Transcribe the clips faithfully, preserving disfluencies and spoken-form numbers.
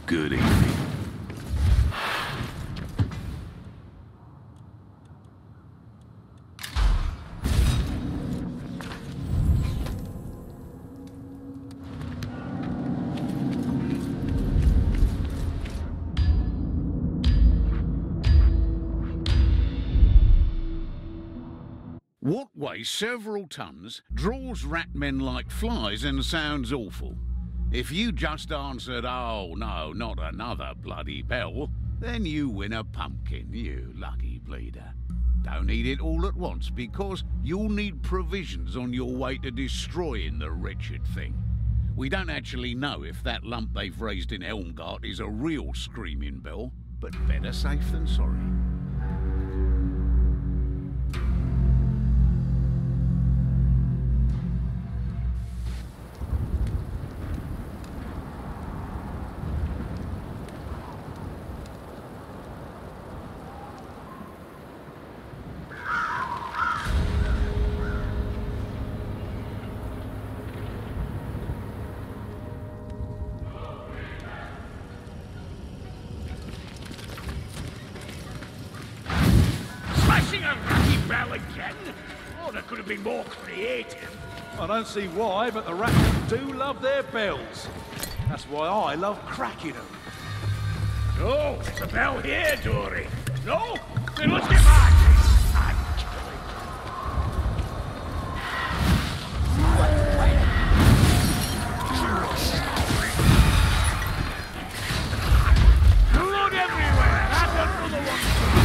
Good evening. What weighs several tons, draws rat men like flies, and sounds awful? If you just answered, "Oh, no, not another bloody bell," then you win a pumpkin, you lucky bleeder. Don't eat it all at once, because you'll need provisions on your way to destroying the wretched thing. We don't actually know if that lump they've raised in Elmgart is a real screaming bell, but better safe than sorry. More creative. I don't see why, but the rats do love their bells. That's why I love cracking them. Oh, there's a bell here, Dory. No? Then let's get back. I'm killing. Blood everywhere. That's another one.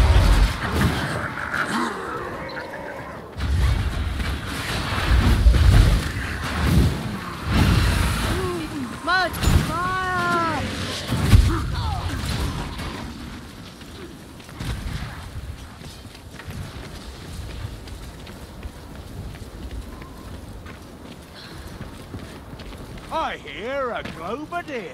I hear a globadier.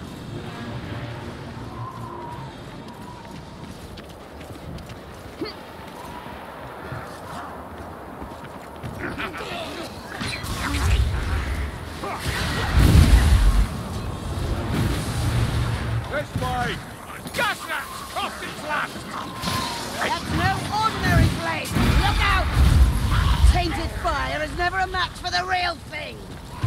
This way! Gas rats! Cost its last! That's no ordinary flame! Look out! Tainted fire is never a match for the real thing!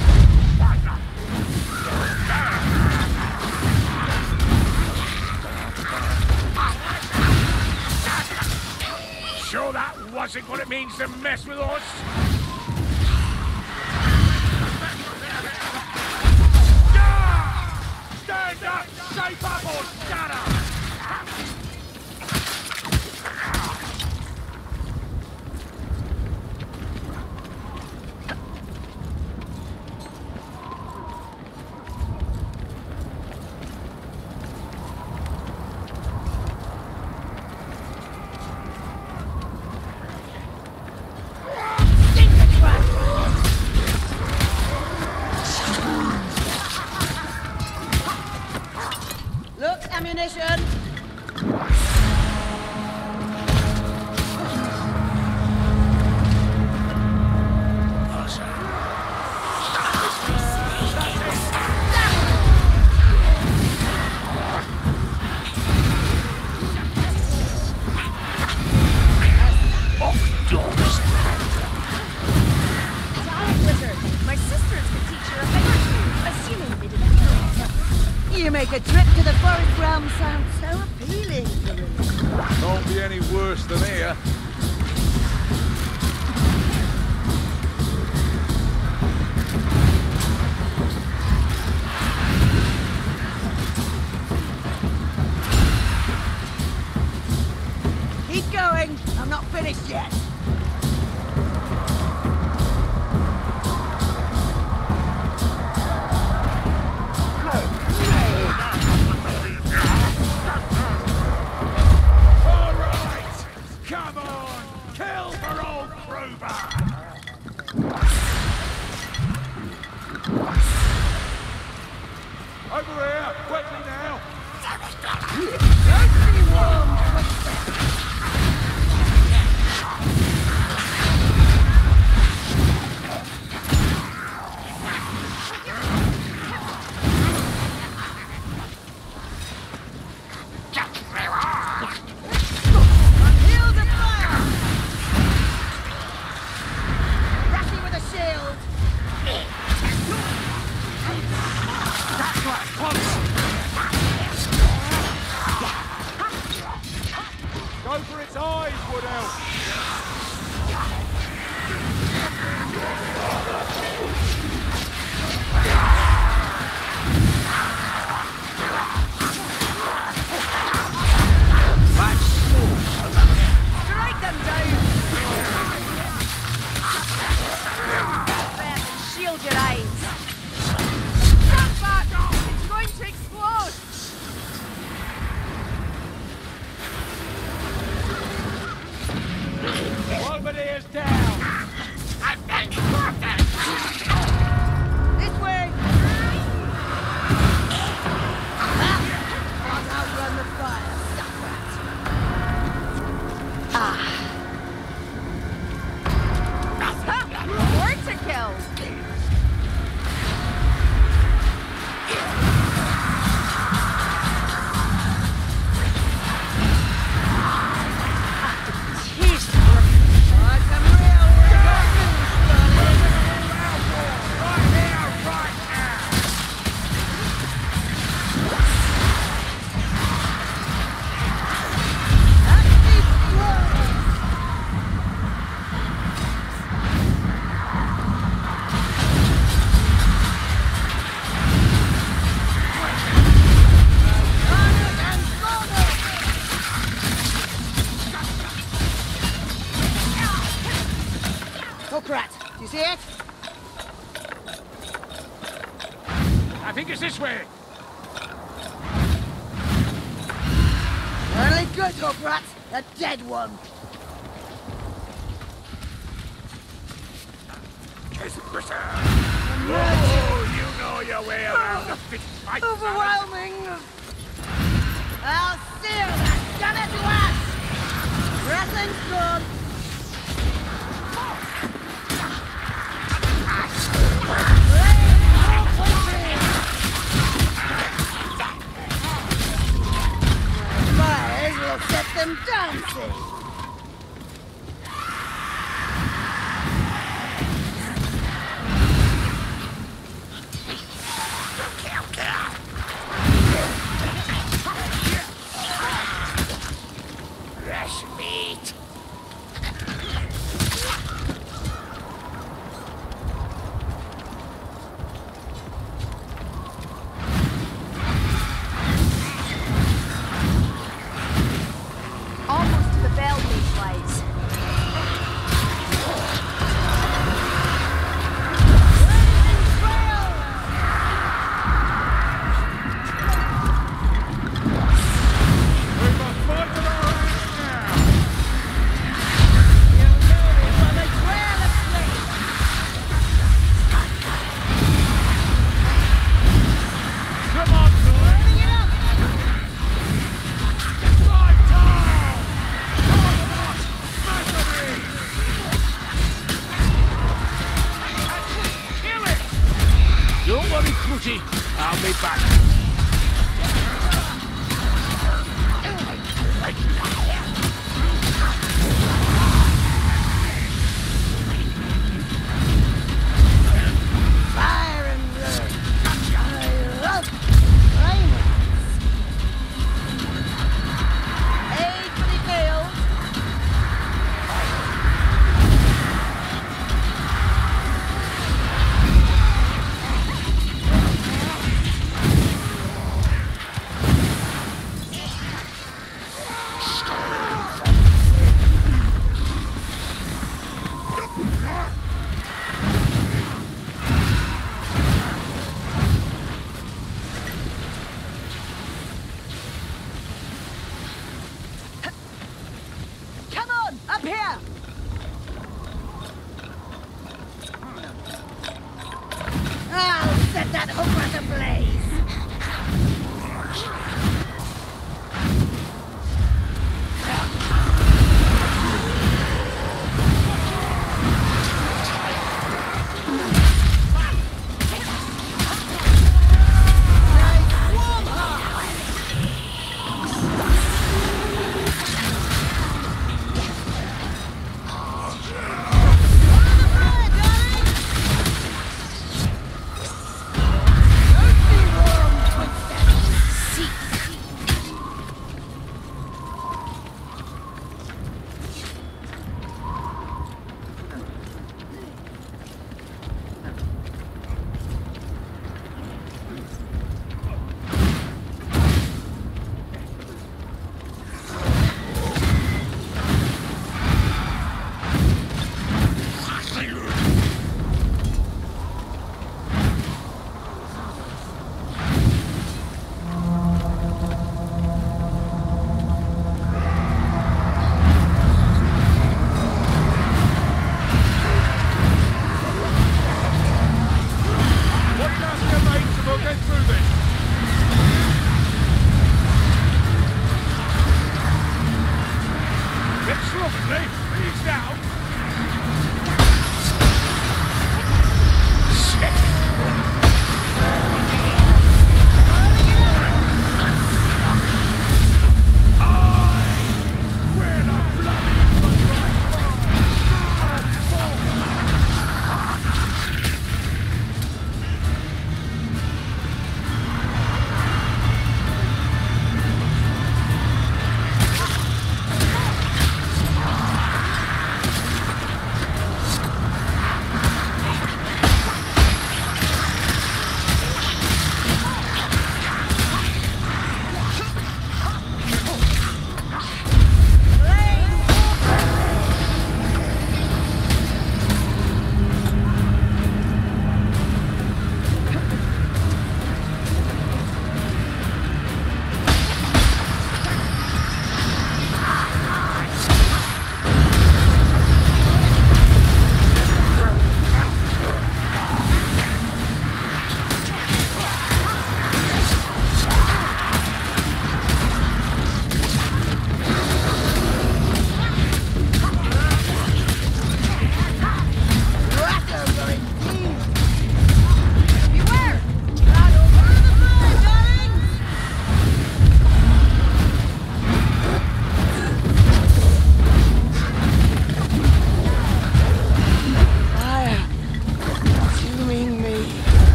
Sure that wasn't what it means to mess with us? Stand up! Shape up or shut up! Ammunition! You make a trip to the forest realm sound so appealing. Can't be any worse than here. Keep going. I'm not finished yet. Over here! Wet me now! Go for its eyes, would help. Strike them down! Bear and shield your eyes! Stop back! It's going to explode! Bombardiers down! This way! Can't outrun the fire, suckrat! Ah! More to kill! You see it? I think it's this way. Early good, Hoprat. A dead one. Oh, you know your way around the fist fight. Overwhelming. I'll seal that gunner to us. Wrestling's good. Fires will set them dancing. Fresh meat. Almost to the bell these ways. Don't worry, Crutchy. I'll be back. Fire and blood. I love flames. Aid for the killed.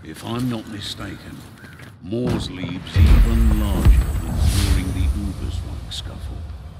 If I'm not mistaken, Moore's leaves even larger than during the Ubersreich scuffle.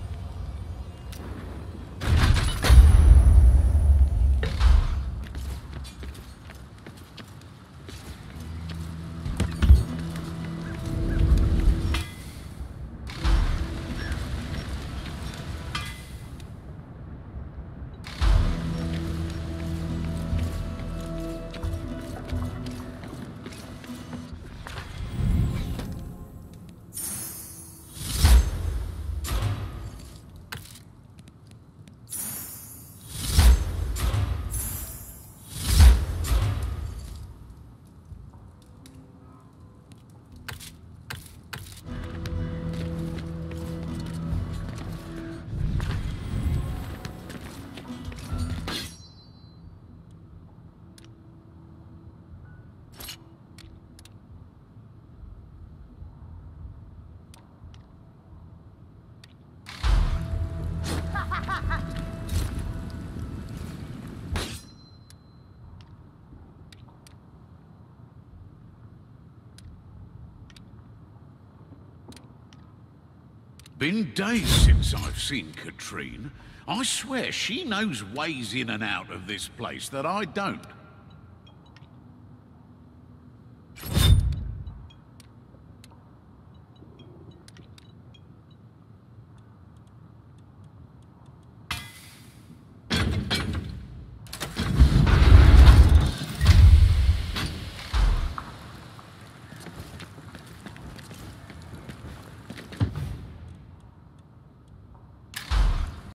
Been days since I've seen Katrine. I swear she knows ways in and out of this place that I don't.